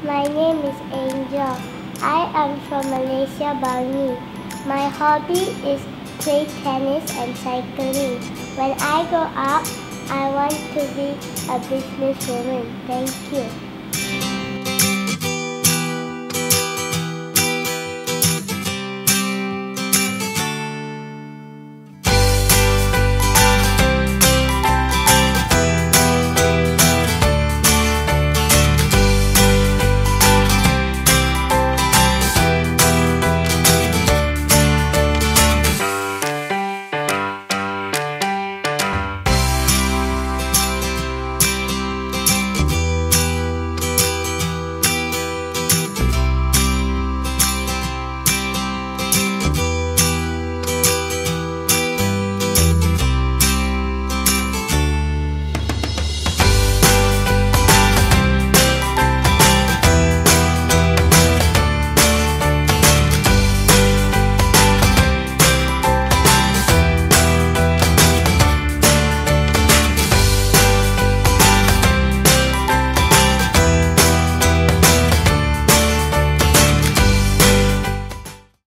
My name is Angel. I am from Malaysia, Bangi. My hobby is play tennis and cycling. When I grow up, I want to be a businesswoman. Thank you.